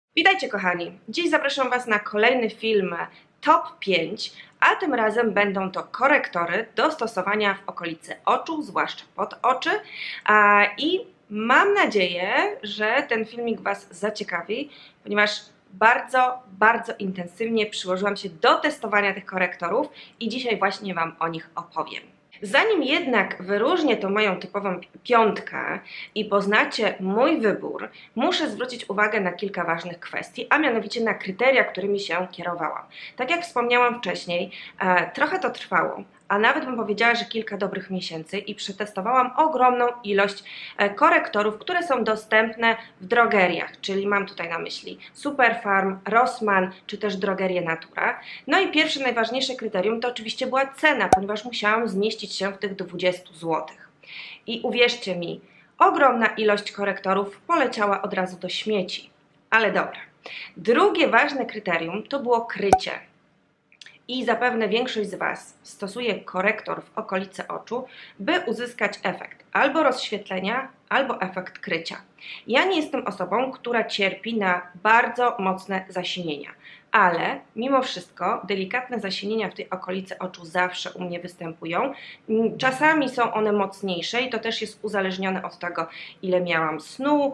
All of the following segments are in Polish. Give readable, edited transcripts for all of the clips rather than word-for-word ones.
Witajcie kochani, dziś zapraszam Was na kolejny film Top 5, a tym razem będą to korektory do stosowania w okolicy oczu, zwłaszcza pod oczy i mam nadzieję, że ten filmik Was zaciekawi, ponieważ bardzo intensywnie przyłożyłam się do testowania tych korektorów i dzisiaj właśnie Wam o nich opowiem. Zanim jednak wyróżnię tą moją typową piątkę i poznacie mój wybór, muszę zwrócić uwagę na kilka ważnych kwestii, a mianowicie na kryteria, którymi się kierowałam. Tak jak wspomniałam wcześniej, trochę to trwało, a nawet bym powiedziała, że kilka dobrych miesięcy i przetestowałam ogromną ilość korektorów, które są dostępne w drogeriach, czyli mam tutaj na myśli Superfarm, Rossmann czy też drogerię Natura. No i pierwsze, najważniejsze kryterium to oczywiście była cena, ponieważ musiałam zmieścić się w tych 20 zł. I uwierzcie mi, ogromna ilość korektorów poleciała od razu do śmieci. Ale dobra. Drugie ważne kryterium to było krycie. I zapewne większość z Was stosuje korektor w okolicy oczu, by uzyskać efekt albo rozświetlenia, albo efekt krycia. Ja nie jestem osobą, która cierpi na bardzo mocne zasinienia, ale mimo wszystko delikatne zasinienia w tej okolicy oczu zawsze u mnie występują. Czasami są one mocniejsze i to też jest uzależnione od tego, ile miałam snu,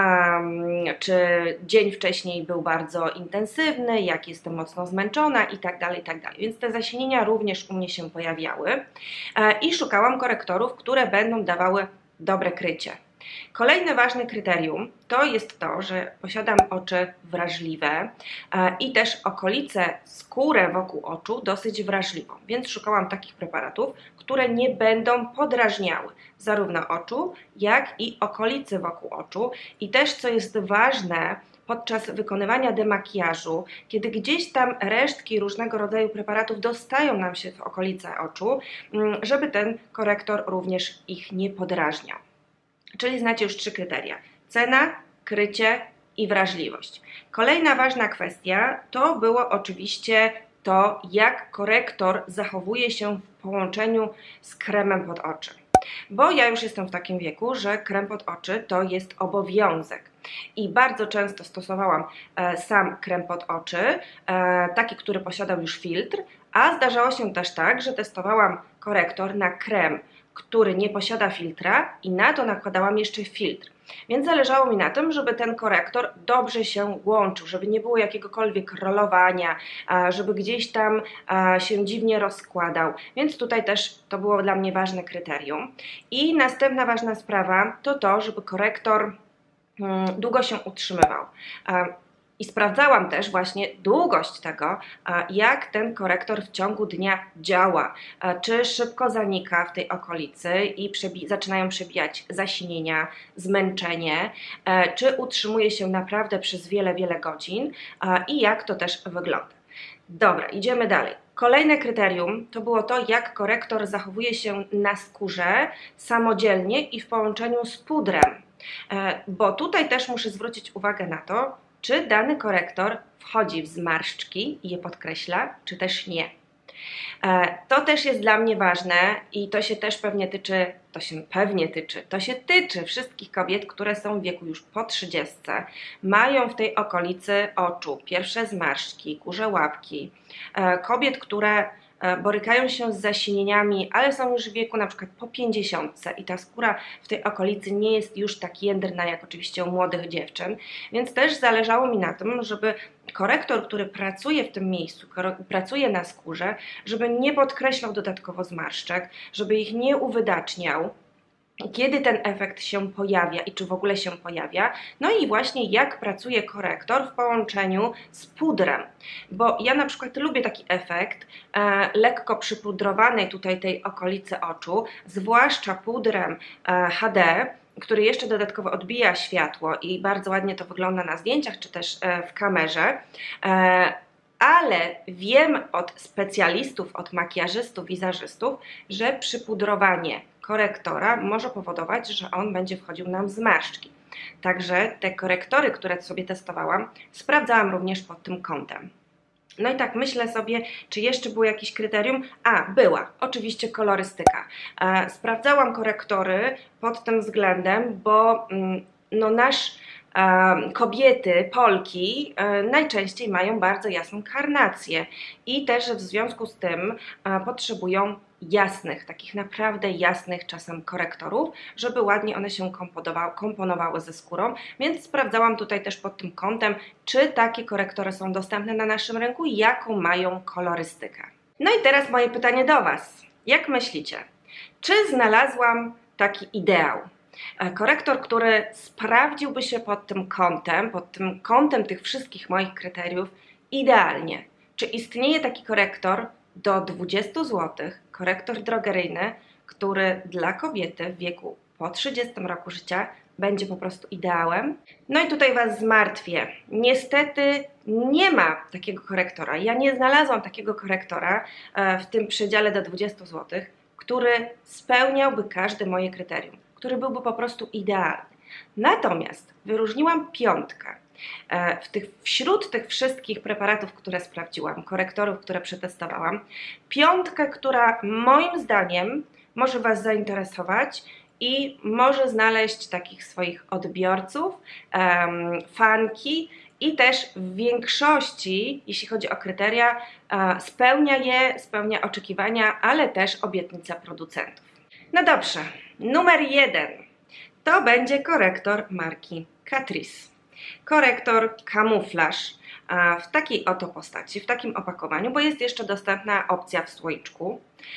czy dzień wcześniej był bardzo intensywny, jak jestem mocno zmęczona i tak dalej, i tak dalej. Więc te zasinienia również u mnie się pojawiały i szukałam korektorów, które będą dawały dobre krycie. Kolejne ważne kryterium to jest to, że posiadam oczy wrażliwe i też okolice, skórę wokół oczu dosyć wrażliwą, więc szukałam takich preparatów, które nie będą podrażniały zarówno oczu, jak i okolicy wokół oczu. I też, co jest ważne, podczas wykonywania demakijażu, kiedy gdzieś tam resztki różnego rodzaju preparatów dostają nam się w okolice oczu, żeby ten korektor również ich nie podrażniał. Czyli znacie już 3 kryteria: cena, krycie i wrażliwość. Kolejna ważna kwestia to było oczywiście to, jak korektor zachowuje się w połączeniu z kremem pod oczy. Bo ja już jestem w takim wieku, że krem pod oczy to jest obowiązek. I bardzo często stosowałam sam krem pod oczy, taki, który posiadał już filtr, a zdarzało się też tak, że testowałam korektor na krem, który nie posiada filtra i na to nakładałam jeszcze filtr. Więc zależało mi na tym, żeby ten korektor dobrze się łączył, żeby nie było jakiegokolwiek rolowania, żeby gdzieś tam się dziwnie rozkładał. Więc tutaj też to było dla mnie ważne kryterium. I następna ważna sprawa to to, żeby korektor długo się utrzymywał. I sprawdzałam też właśnie długość tego, jak ten korektor w ciągu dnia działa, czy szybko zanika w tej okolicy i zaczynają przebijać zasinienia, zmęczenie, czy utrzymuje się naprawdę przez wiele godzin i jak to też wygląda. Dobra, idziemy dalej. Kolejne kryterium to było to, jak korektor zachowuje się na skórze samodzielnie i w połączeniu z pudrem, bo tutaj też muszę zwrócić uwagę na to, czy dany korektor wchodzi w zmarszczki i je podkreśla, czy też nie. To też jest dla mnie ważne i to się też tyczy wszystkich kobiet, które są w wieku już po 30, mają w tej okolicy oczu pierwsze zmarszczki, kurze łapki, kobiet, które borykają się z zasinieniami, ale są już w wieku na przykład po 50 i ta skóra w tej okolicy nie jest już tak jędrna jak oczywiście u młodych dziewczyn, więc też zależało mi na tym, żeby korektor, który pracuje w tym miejscu, pracuje na skórze, żeby nie podkreślał dodatkowo zmarszczek, żeby ich nie uwydaczniał, kiedy ten efekt się pojawia i czy w ogóle się pojawia, no i właśnie jak pracuje korektor w połączeniu z pudrem, bo ja na przykład lubię taki efekt lekko przypudrowanej tutaj tej okolicy oczu, zwłaszcza pudrem HD, który jeszcze dodatkowo odbija światło i bardzo ładnie to wygląda na zdjęciach czy też w kamerze. Ale wiem od specjalistów, od makijażystów, wizerzystów, że przypudrowanie korektora może powodować, że on będzie wchodził nam w zmarszczki. Także te korektory, które sobie testowałam, sprawdzałam również pod tym kątem. No i tak myślę sobie, czy jeszcze było jakieś kryterium? Była, oczywiście kolorystyka. Sprawdzałam korektory pod tym względem, bo nasz kobiety, Polki najczęściej mają bardzo jasną karnację i też w związku z tym potrzebują jasnych, takich naprawdę jasnych czasem korektorów, żeby ładnie one się komponowały ze skórą, więc sprawdzałam tutaj też pod tym kątem, czy takie korektory są dostępne na naszym rynku i jaką mają kolorystykę. No i teraz moje pytanie do Was. Jak myślicie, czy znalazłam taki ideał? Korektor, który sprawdziłby się pod tym kątem tych wszystkich moich kryteriów idealnie. Czy istnieje taki korektor do 20 zł, korektor drogeryjny, który dla kobiety w wieku po 30 roku życia będzie po prostu ideałem? No i tutaj Was zmartwię. Niestety nie ma takiego korektora. Ja nie znalazłam takiego korektora w tym przedziale do 20 zł, który spełniałby każde moje kryterium, który byłby po prostu idealny. Natomiast wyróżniłam piątkę. Wśród tych wszystkich preparatów, które sprawdziłam, korektorów, które przetestowałam, piątkę, która moim zdaniem może Was zainteresować i może znaleźć takich swoich odbiorców, fanki i też w większości, jeśli chodzi o kryteria, spełnia oczekiwania, ale też obietnice producentów. No dobrze, numer 1 to będzie korektor marki Catrice. Korektor kamuflaż w takiej oto postaci, w takim opakowaniu, bo jest jeszcze dostępna opcja w słoiczku.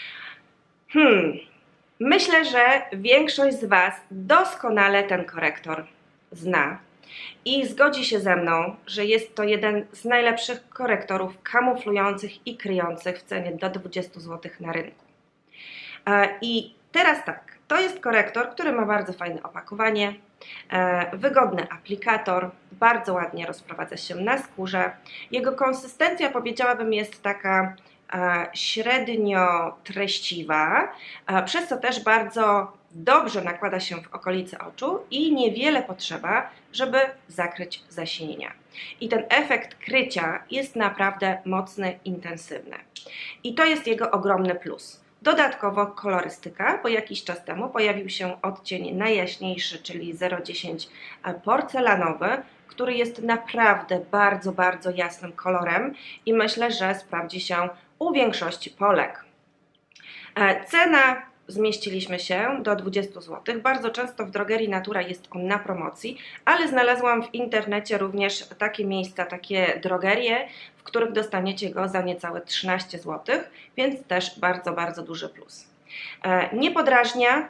Myślę, że większość z Was doskonale ten korektor zna i zgodzi się ze mną, że jest to jeden z najlepszych korektorów kamuflujących i kryjących w cenie do 20 zł na rynku. I teraz tak, to jest korektor, który ma bardzo fajne opakowanie, wygodny aplikator, bardzo ładnie rozprowadza się na skórze. Jego konsystencja, powiedziałabym, jest taka średnio treściwa, przez co też bardzo dobrze nakłada się w okolice oczu i niewiele potrzeba, żeby zakryć zasinienia. I ten efekt krycia jest naprawdę mocny, intensywny. I to jest jego ogromny plus. Dodatkowo kolorystyka, bo jakiś czas temu pojawił się odcień najjaśniejszy, czyli 010 porcelanowy, który jest naprawdę bardzo, bardzo jasnym kolorem i myślę, że sprawdzi się u większości Polek. Cena zmieściliśmy się do 20 zł. Bardzo często w drogerii Natura jest on na promocji, ale znalazłam w internecie również takie miejsca, takie drogerie, w których dostaniecie go za niecałe 13 zł, więc też bardzo, bardzo duży plus. Nie podrażnia,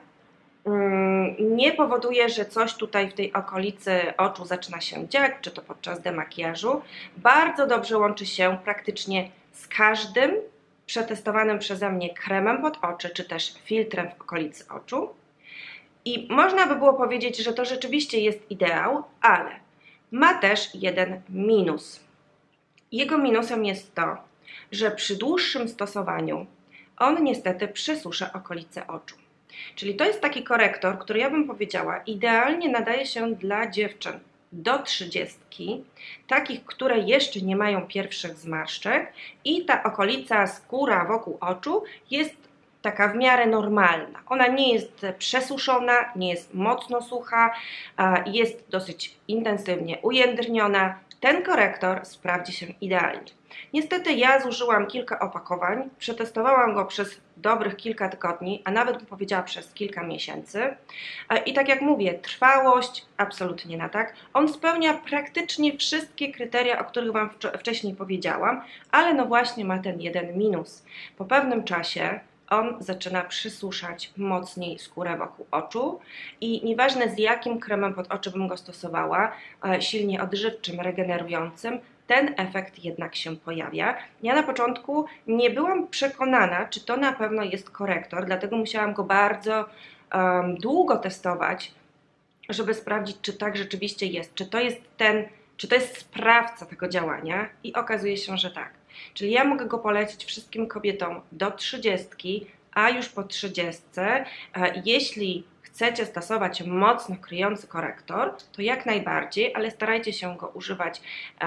nie powoduje, że coś tutaj w tej okolicy oczu zaczyna się dziać, czy to podczas demakijażu. Bardzo dobrze łączy się praktycznie z każdym przetestowanym przeze mnie kremem pod oczy, czy też filtrem w okolicy oczu. I można by było powiedzieć, że to rzeczywiście jest ideał, ale ma też jeden minus. Jego minusem jest to, że przy dłuższym stosowaniu on niestety przesusza okolice oczu. Czyli to jest taki korektor, który ja bym powiedziała idealnie nadaje się dla dziewczyn do 30, takich, które jeszcze nie mają pierwszych zmarszczek i ta okolica skóra wokół oczu jest taka w miarę normalna. Ona nie jest przesuszona, nie jest mocno sucha, jest dosyć intensywnie ujędrniona. Ten korektor sprawdzi się idealnie. Niestety ja zużyłam kilka opakowań, przetestowałam go przez dobrych kilka tygodni, a nawet bym powiedziała przez kilka miesięcy. I tak jak mówię, trwałość absolutnie na tak. On spełnia praktycznie wszystkie kryteria, o których Wam wcześniej powiedziałam, ale no właśnie ma ten jeden minus. Po pewnym czasie on zaczyna przysuszać mocniej skórę wokół oczu i nieważne z jakim kremem pod oczy bym go stosowała, silnie odżywczym, regenerującym, ten efekt jednak się pojawia. Ja na początku nie byłam przekonana, czy to na pewno jest korektor, dlatego musiałam go bardzo długo testować, żeby sprawdzić, czy tak rzeczywiście jest, czy to jest sprawca tego działania i okazuje się, że tak. Czyli ja mogę go polecić wszystkim kobietom do 30, a już po 30, jeśli chcecie stosować mocno kryjący korektor, to jak najbardziej, ale starajcie się go używać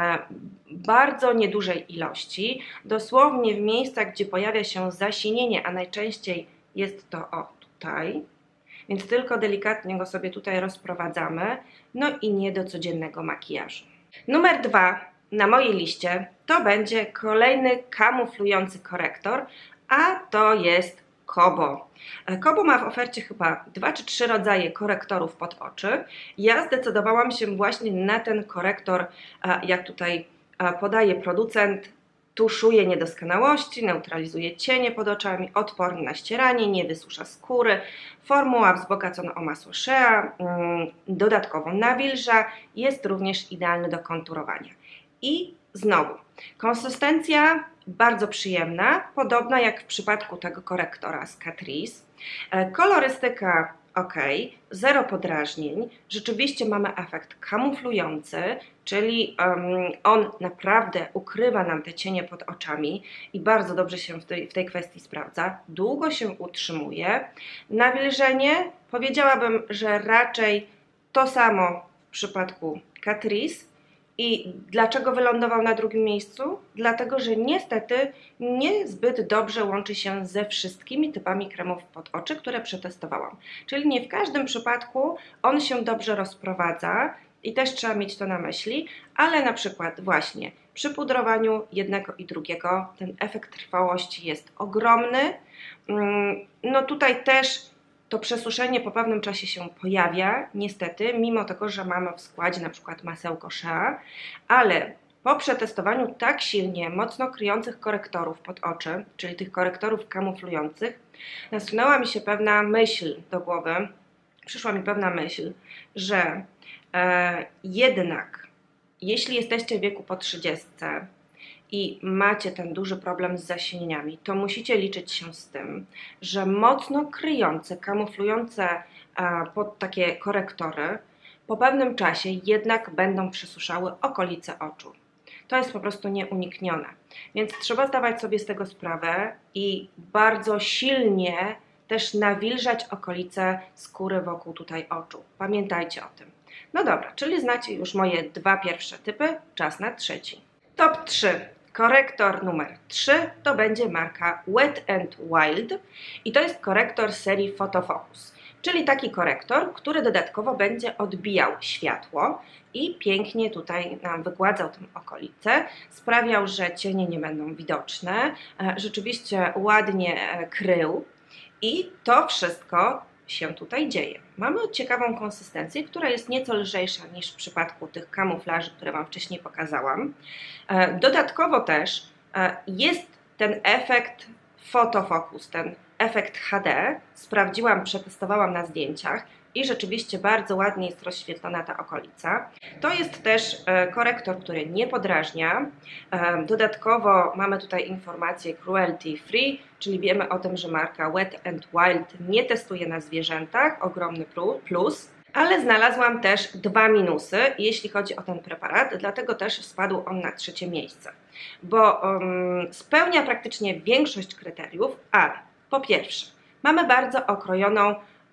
bardzo niedużej ilości, dosłownie w miejscach, gdzie pojawia się zasinienie, a najczęściej jest to tutaj, więc tylko delikatnie go sobie tutaj rozprowadzamy, no i nie do codziennego makijażu. Numer 2 na mojej liście to będzie kolejny kamuflujący korektor, a to jest Kobo. Kobo ma w ofercie chyba 2 czy 3 rodzaje korektorów pod oczy. Ja zdecydowałam się właśnie na ten korektor, jak tutaj podaje producent, tuszuje niedoskonałości, neutralizuje cienie pod oczami, odporny na ścieranie, nie wysusza skóry, formuła wzbogacona o masło shea, dodatkowo nawilża, jest również idealny do konturowania. I znowu, konsystencja bardzo przyjemna, podobna jak w przypadku tego korektora z Catrice. Kolorystyka ok, zero podrażnień, rzeczywiście mamy efekt kamuflujący, czyli on naprawdę ukrywa nam te cienie pod oczami i bardzo dobrze się w tej kwestii sprawdza, długo się utrzymuje. Nawilżenie powiedziałabym, że raczej to samo w przypadku Catrice. I dlaczego wylądował na drugim miejscu? Dlatego, że niestety niezbyt dobrze łączy się ze wszystkimi typami kremów pod oczy, które przetestowałam. Czyli nie w każdym przypadku on się dobrze rozprowadza i też trzeba mieć to na myśli, ale na przykład właśnie przy pudrowaniu jednego i drugiego ten efekt trwałości jest ogromny. No tutaj też to przesuszenie po pewnym czasie się pojawia, niestety, mimo tego, że mamy w składzie na przykład masełko shea, ale po przetestowaniu tak silnie mocno kryjących korektorów pod oczy, czyli tych korektorów kamuflujących, nasunęła mi się pewna myśl do głowy, przyszła mi pewna myśl, że jednak jeśli jesteście w wieku po 30 i macie ten duży problem z zasienieniami, to musicie liczyć się z tym, że mocno kryjące, kamuflujące pod takie korektory po pewnym czasie jednak będą przesuszały okolice oczu. To jest po prostu nieuniknione. Więc trzeba zdawać sobie z tego sprawę i bardzo silnie też nawilżać okolice skóry wokół tutaj oczu. Pamiętajcie o tym. No dobra, czyli znacie już moje 2 pierwsze typy, czas na trzeci. Top 3. Korektor numer 3 to będzie marka Wet n Wild i to jest korektor z serii Photofocus, czyli taki korektor, który dodatkowo będzie odbijał światło i pięknie tutaj nam wygładzał tę okolicę, sprawiał, że cienie nie będą widoczne, rzeczywiście ładnie krył i to wszystko się tutaj dzieje. Mamy ciekawą konsystencję, która jest nieco lżejsza niż w przypadku tych kamuflaży, które Wam wcześniej pokazałam. Dodatkowo też jest ten efekt Photofocus, ten efekt HD. Sprawdziłam, przetestowałam na zdjęciach i rzeczywiście bardzo ładnie jest rozświetlona ta okolica. To jest też korektor, który nie podrażnia. Dodatkowo mamy tutaj informację cruelty free, czyli wiemy o tym, że marka Wet n Wild nie testuje na zwierzętach, ogromny plus. Ale znalazłam też 2 minusy, jeśli chodzi o ten preparat, dlatego też spadł on na 3. miejsce, bo spełnia praktycznie większość kryteriów, ale po pierwsze mamy bardzo okrojoną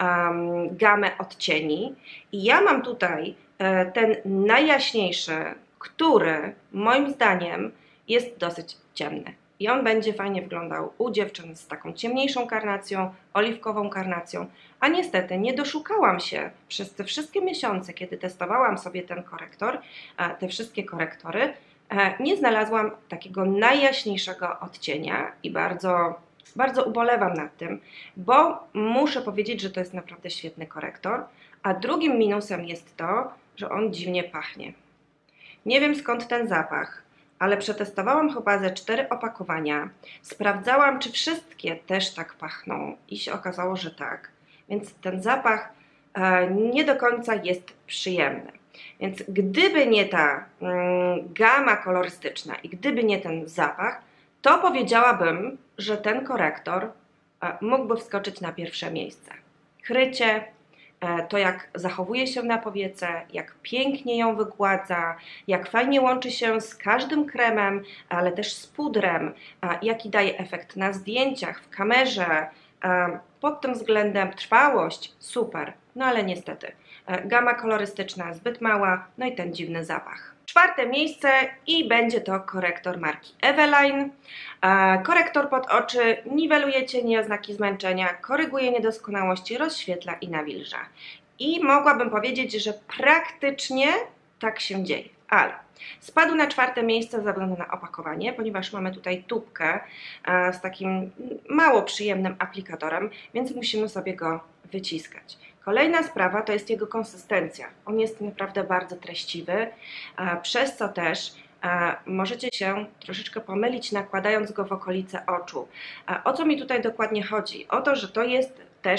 gamę odcieni i ja mam tutaj ten najjaśniejszy, który moim zdaniem jest dosyć ciemny. I on będzie fajnie wyglądał u dziewczyn z taką ciemniejszą karnacją, oliwkową karnacją, a niestety nie doszukałam się przez te wszystkie miesiące, kiedy testowałam sobie ten korektor, te wszystkie korektory, nie znalazłam takiego najjaśniejszego odcienia i bardzo ubolewam nad tym, bo muszę powiedzieć, że to jest naprawdę świetny korektor, a drugim minusem jest to, że on dziwnie pachnie. Nie wiem skąd ten zapach, ale przetestowałam chyba ze 4 opakowania, sprawdzałam, czy wszystkie też tak pachną i się okazało, że tak, więc ten zapach nie do końca jest przyjemny. Więc gdyby nie ta gama kolorystyczna i gdyby nie ten zapach, to powiedziałabym, że ten korektor mógłby wskoczyć na pierwsze miejsce. Krycie, to jak zachowuje się na powiece, jak pięknie ją wygładza, jak fajnie łączy się z każdym kremem, ale też z pudrem, jaki daje efekt na zdjęciach, w kamerze. Pod tym względem trwałość super, no ale niestety gama kolorystyczna zbyt mała, no i ten dziwny zapach. Czwarte miejsce i będzie to korektor marki Eveline. Korektor pod oczy niweluje cienie, oznaki zmęczenia, koryguje niedoskonałości, rozświetla i nawilża. I mogłabym powiedzieć, że praktycznie tak się dzieje, ale spadł na czwarte miejsce ze względu na opakowanie, ponieważ mamy tutaj tubkę z takim mało przyjemnym aplikatorem, więc musimy sobie go wyciskać. Kolejna sprawa to jest jego konsystencja. On jest naprawdę bardzo treściwy, przez co też możecie się troszeczkę pomylić, nakładając go w okolice oczu. O co mi tutaj dokładnie chodzi? O to, że to jest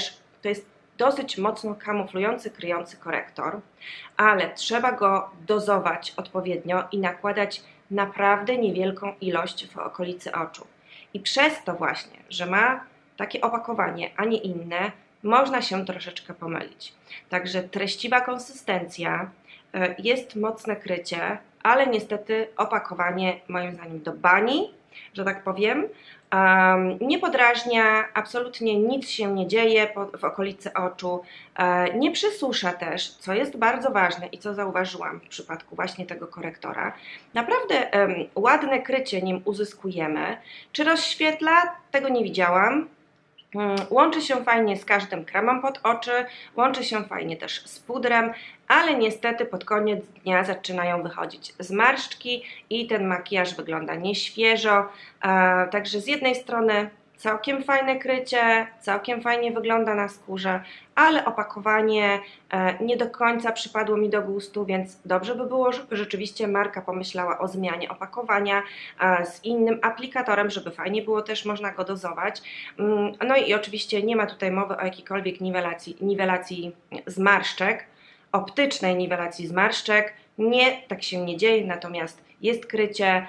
dosyć mocno kamuflujący, kryjący korektor, ale trzeba go dozować odpowiednio i nakładać naprawdę niewielką ilość w okolicy oczu. I przez to właśnie, że ma takie opakowanie, a nie inne, można się troszeczkę pomylić. Także treściwa konsystencja, jest mocne krycie, ale niestety opakowanie moim zdaniem do bani, że tak powiem. Nie podrażnia, absolutnie nic się nie dzieje w okolicy oczu, nie przysusza też, co jest bardzo ważne i co zauważyłam w przypadku właśnie tego korektora. Naprawdę ładne krycie nim uzyskujemy. Czy rozświetla? Tego nie widziałam. Łączy się fajnie z każdym kremem pod oczy, łączy się fajnie też z pudrem, ale niestety pod koniec dnia zaczynają wychodzić zmarszczki i ten makijaż wygląda nieświeżo. Także z jednej strony całkiem fajne krycie, całkiem fajnie wygląda na skórze, ale opakowanie nie do końca przypadło mi do gustu, więc dobrze by było, żeby rzeczywiście marka pomyślała o zmianie opakowania z innym aplikatorem, żeby fajnie było też można go dozować. No i oczywiście nie ma tutaj mowy o jakiejkolwiek niwelacji zmarszczek, optycznej niwelacji zmarszczek. Nie, tak się nie dzieje, natomiast jest krycie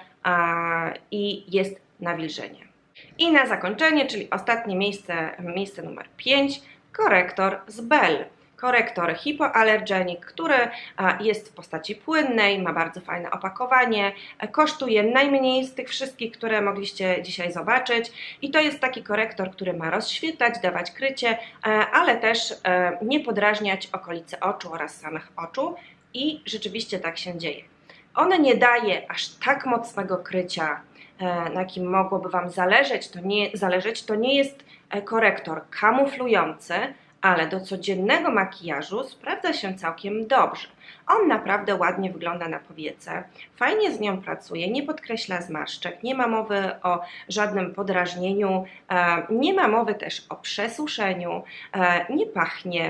i jest nawilżenie. I na zakończenie, czyli ostatnie miejsce numer 5, korektor z Bell. Korektor Hypoallergenic, który jest w postaci płynnej, ma bardzo fajne opakowanie, kosztuje najmniej z tych wszystkich, które mogliście dzisiaj zobaczyć i to jest taki korektor, który ma rozświetlać, dawać krycie, ale też nie podrażniać okolicy oczu oraz samych oczu i rzeczywiście tak się dzieje. On nie daje aż tak mocnego krycia, na jakim mogłoby Wam zależeć, to nie jest korektor kamuflujący, ale do codziennego makijażu sprawdza się całkiem dobrze. On naprawdę ładnie wygląda na powiece, fajnie z nią pracuje, nie podkreśla zmarszczek, nie ma mowy o żadnym podrażnieniu, nie ma mowy też o przesuszeniu, nie pachnie,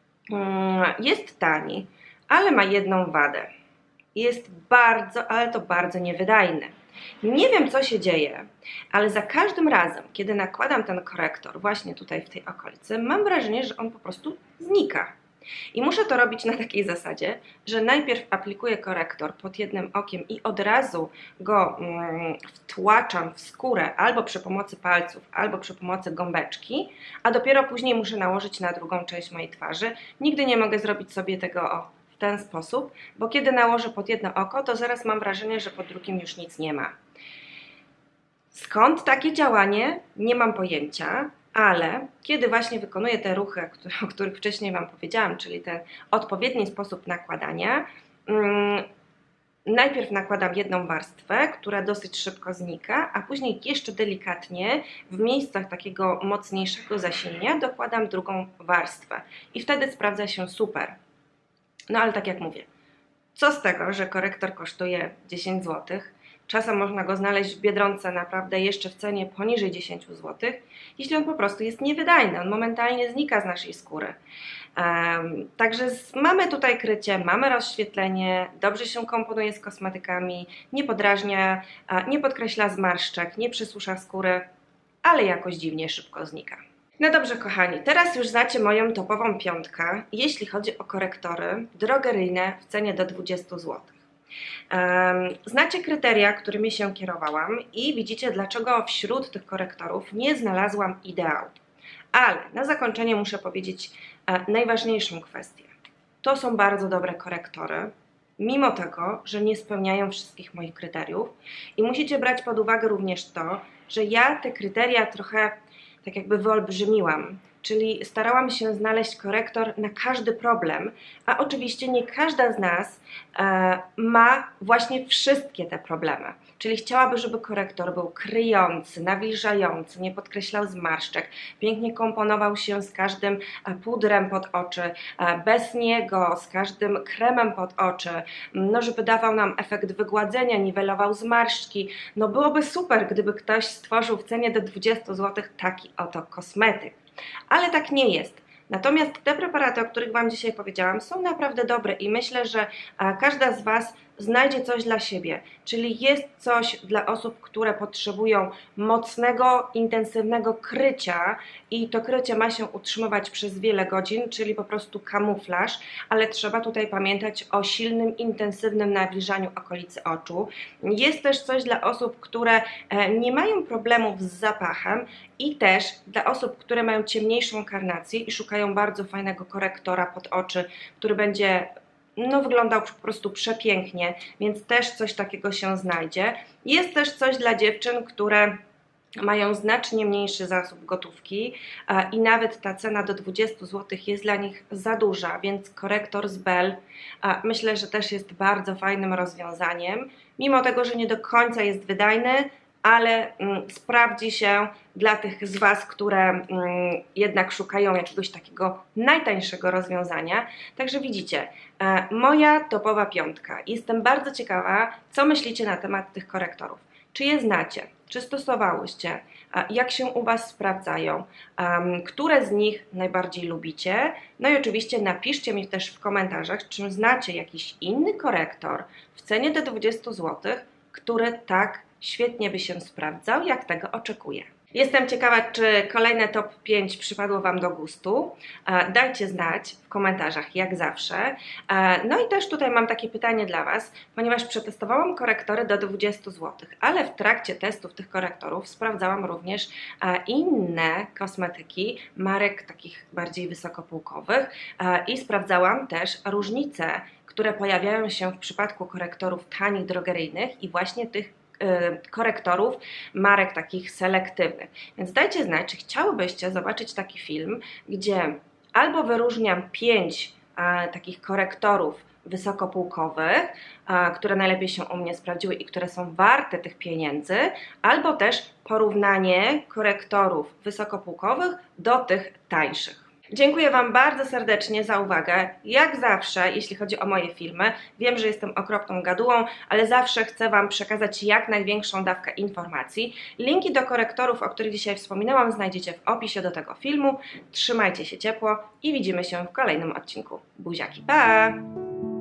jest tani, ale ma jedną wadę. Jest bardzo, ale to bardzo niewydajny. Nie wiem, co się dzieje, ale za każdym razem, kiedy nakładam ten korektor właśnie tutaj w tej okolicy, mam wrażenie, że on po prostu znika. I muszę to robić na takiej zasadzie, że najpierw aplikuję korektor pod jednym okiem i od razu go wtłaczam w skórę albo przy pomocy palców, albo przy pomocy gąbeczki, a dopiero później muszę nałożyć na drugą część mojej twarzy. Nigdy nie mogę zrobić sobie tego w ten sposób, bo kiedy nałożę pod jedno oko, to zaraz mam wrażenie, że pod drugim już nic nie ma. Skąd takie działanie? Nie mam pojęcia, ale kiedy właśnie wykonuję te ruchy, o których wcześniej Wam powiedziałam, czyli ten odpowiedni sposób nakładania, najpierw nakładam jedną warstwę, która dosyć szybko znika, a później jeszcze delikatnie w miejscach takiego mocniejszego zasinienia dokładam drugą warstwę i wtedy sprawdza się super. No ale tak jak mówię, co z tego, że korektor kosztuje 10 zł, czasem można go znaleźć w Biedronce naprawdę jeszcze w cenie poniżej 10 zł, jeśli on po prostu jest niewydajny, on momentalnie znika z naszej skóry. Także mamy tutaj krycie, mamy rozświetlenie, dobrze się komponuje z kosmetykami, nie podrażnia, nie podkreśla zmarszczek, nie przysusza skóry, ale jakoś dziwnie szybko znika. No dobrze kochani, teraz już znacie moją topową piątkę, jeśli chodzi o korektory drogeryjne w cenie do 20 zł. Znacie kryteria, którymi się kierowałam i widzicie, dlaczego wśród tych korektorów nie znalazłam ideału. Ale na zakończenie muszę powiedzieć najważniejszą kwestię. To są bardzo dobre korektory, mimo tego, że nie spełniają wszystkich moich kryteriów i musicie brać pod uwagę również to, że ja te kryteria trochę tak jakby wyolbrzymiłam, czyli starałam się znaleźć korektor na każdy problem, a oczywiście nie każda z nas ma właśnie wszystkie te problemy. Czyli chciałaby, żeby korektor był kryjący, nawilżający, nie podkreślał zmarszczek, pięknie komponował się z każdym pudrem pod oczy, bez niego, z każdym kremem pod oczy, no żeby dawał nam efekt wygładzenia, niwelował zmarszczki. No byłoby super, gdyby ktoś stworzył w cenie do 20 zł taki oto kosmetyk. Ale tak nie jest. Natomiast te preparaty, o których Wam dzisiaj powiedziałam, są naprawdę dobre i myślę, że każda z Was znajdzie coś dla siebie, czyli jest coś dla osób, które potrzebują mocnego, intensywnego krycia i to krycie ma się utrzymywać przez wiele godzin, czyli po prostu kamuflaż, ale trzeba tutaj pamiętać o silnym, intensywnym nawilżaniu okolicy oczu. Jest też coś dla osób, które nie mają problemów z zapachem i też dla osób, które mają ciemniejszą karnację i szukają bardzo fajnego korektora pod oczy, który będzie wyglądał po prostu przepięknie, więc też coś takiego się znajdzie. Jest też coś dla dziewczyn, które mają znacznie mniejszy zasób gotówki i nawet ta cena do 20 zł jest dla nich za duża, więc korektor z Bell myślę, że też jest bardzo fajnym rozwiązaniem, mimo tego, że nie do końca jest wydajny, ale sprawdzi się dla tych z Was, które jednak szukają jakiegoś takiego najtańszego rozwiązania. Także widzicie, moja topowa piątka. Jestem bardzo ciekawa, co myślicie na temat tych korektorów. Czy je znacie? Czy stosowałyście? Jak się u Was sprawdzają? Które z nich najbardziej lubicie? No i oczywiście napiszcie mi też w komentarzach, czy znacie jakiś inny korektor w cenie do 20 zł, który tak świetnie by się sprawdzał, jak tego oczekuję. Jestem ciekawa, czy kolejne top 5 przypadło Wam do gustu. Dajcie znać w komentarzach, jak zawsze. No i też tutaj mam takie pytanie dla Was, ponieważ przetestowałam korektory do 20 zł, ale w trakcie testów tych korektorów sprawdzałam również inne kosmetyki, marek takich bardziej wysokopółkowych i sprawdzałam też różnice, które pojawiają się w przypadku korektorów tanich, drogeryjnych i właśnie tych korektorów marek takich selektywnych. Więc dajcie znać, czy chciałybyście zobaczyć taki film, gdzie albo wyróżniam 5 takich korektorów wysokopółkowych, które najlepiej się u mnie sprawdziły i które są warte tych pieniędzy, albo też porównanie korektorów wysokopółkowych do tych tańszych. Dziękuję Wam bardzo serdecznie za uwagę. Jak zawsze, jeśli chodzi o moje filmy, wiem, że jestem okropną gadułą, ale zawsze chcę Wam przekazać jak największą dawkę informacji. Linki do korektorów, o których dzisiaj wspominałam, znajdziecie w opisie do tego filmu. Trzymajcie się ciepło i widzimy się w kolejnym odcinku. Buziaki, pa!